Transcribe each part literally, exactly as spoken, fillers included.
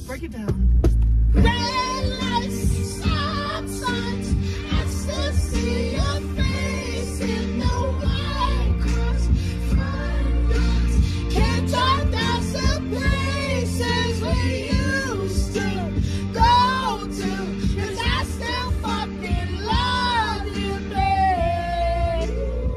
Break it down. Red lights, stop signs, I still see your face in the white cars, front yards. Can't talk down some places we used to go to, 'cause I still fucking love you, babe.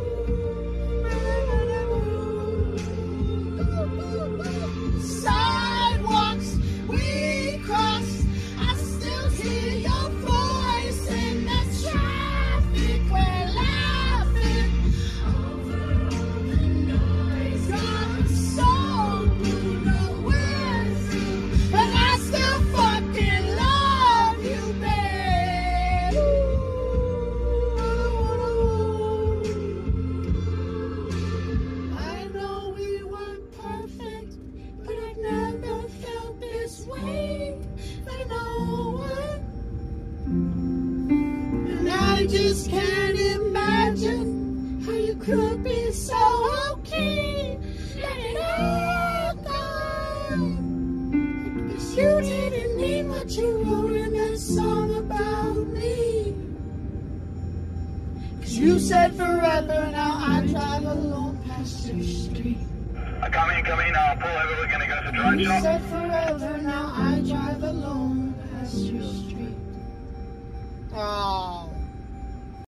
Sidewalks we cross, I still hear your voice in the traffic. We're laughing over all the noise. I'm so blue, nowhere through, but I still fucking love you, babe. I know we weren't perfect, but I never felt this way for no one. And I just can't imagine how you could be so okay. Let it all go. 'Cause you didn't mean what you wrote in that song about me. 'Cause you said forever, now I drive alone past your street. Uh, come in, come in. I'll pull over. We're going to go to drone You shop. said forever, now I drive alone past your street. Oh.